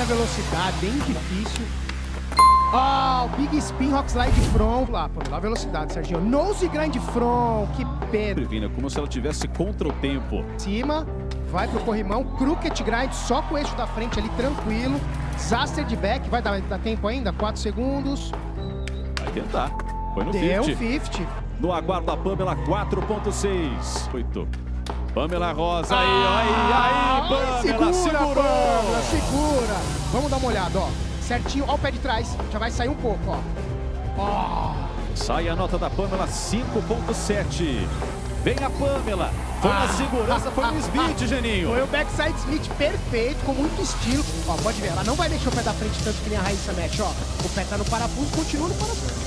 Olha a velocidade, bem difícil. Ah, o Big Spin Rock Slide Front. Lá, Pamela, a velocidade, Serginho. Nose Grind Front, que pena. Como se ela tivesse contra o tempo. Cima, vai pro corrimão. Crooked Grind, só com o eixo da frente ali, tranquilo. Zaster de back, vai dar tempo ainda? 4 segundos. Vai tentar. Foi no Deu 50. 50. No aguardo a Pamela, 4.6. 8. Pamela Rosa, aí, Pamela, segurou. Pamela, segura. Vamos dar uma olhada, ó. Certinho, ó o pé de trás. Já vai sair um pouco, ó. Ó. Sai a nota da Pamela, 5.7. Vem a Pamela. Foi na segurança, foi no Smith, Geninho. Foi o backside Smith perfeito, com muito estilo. Ó, pode ver, ela não vai mexer o pé da frente tanto que nem a Raíssa mexe, ó. O pé tá no parafuso, continua no parafuso.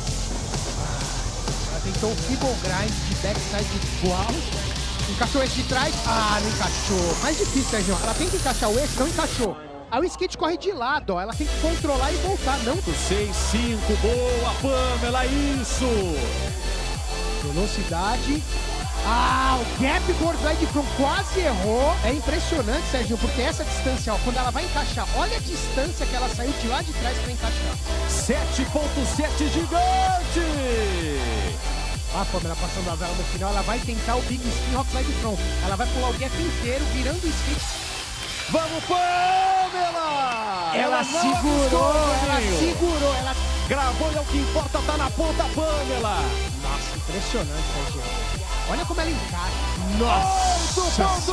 Ela tentou um feeble grind de backside igual. Encaixou o eixo de trás. Ah, não encaixou. Mais difícil, Sérgio. Ela tem que encaixar o eixo, não encaixou. Aí o skate corre de lado, ó. Ela tem que controlar e voltar, não. 6-5, boa, Pamela, isso! Velocidade. Ah, o gap board slide front quase errou. É impressionante, Sérgio, porque essa distância, ó, quando ela vai encaixar, olha a distância que ela saiu de lá de trás pra encaixar. 7.7 gigante! A Pamela passando a vela no final, ela vai tentar o Big Spin Rock Slide Front. Ela vai pular o gap inteiro, virando o skate. Vamos, Pamela! Ela segurou, ela gravou e é o que importa, tá na ponta, Pamela! Nossa, impressionante, Sérgio. Olha como ela encaixa. Nossa!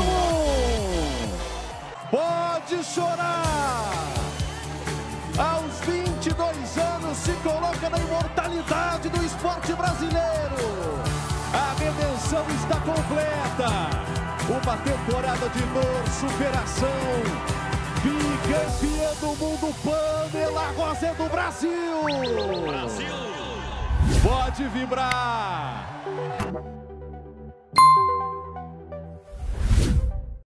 Pode chorar! Aos 22 anos se coloca na imortalidade do esporte brasileiro. A redenção está completa. Uma temporada de dor, superação. Bicampeã do mundo, Pamela Rosa é do Brasil. Pode vibrar.